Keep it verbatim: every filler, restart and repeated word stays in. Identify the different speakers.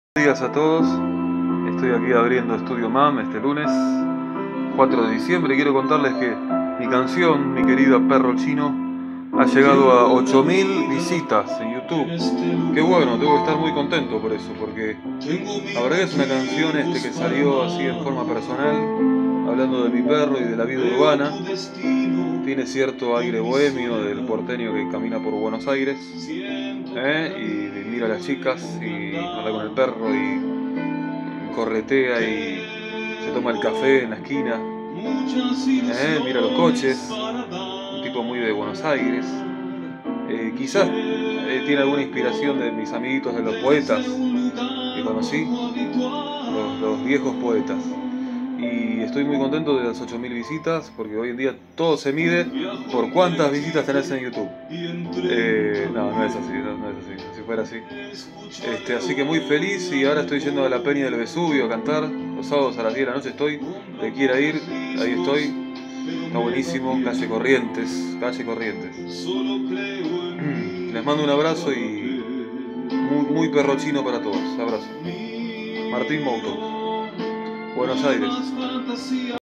Speaker 1: Buenos días a todos, estoy aquí abriendo Estudio Mam este lunes cuatro de diciembre y quiero contarles que mi canción, mi querida Perro Chino, ha llegado a ocho mil visitas en YouTube. Qué bueno, debo estar muy contento por eso, porque la verdad que es una canción este, que salió así en forma personal, hablando de mi perro y de la vida urbana. Tiene cierto aire bohemio del porteño que camina por Buenos Aires, ¿eh? y mira a las chicas y habla con el perro y corretea y se toma el café en la esquina, ¿eh? Mira los coches, un tipo muy de Buenos Aires. Eh, quizás eh, tiene alguna inspiración de mis amiguitos de los poetas que conocí, los, los viejos poetas. Y estoy muy contento de las ocho mil visitas, porque hoy en día todo se mide por cuántas visitas tenés en YouTube. Eh, no, no es así, no, no es así, si fuera así. Este, así que muy feliz y ahora estoy yendo a la Peña del Vesubio a cantar. Los sábados a las diez de la noche estoy, de quiera ir, ahí estoy. Está buenísimo, calle Corrientes, calle Corrientes. Les mando un abrazo y muy, muy perro chino para todos. Abrazo. Martín Mouto, Buenos Aires.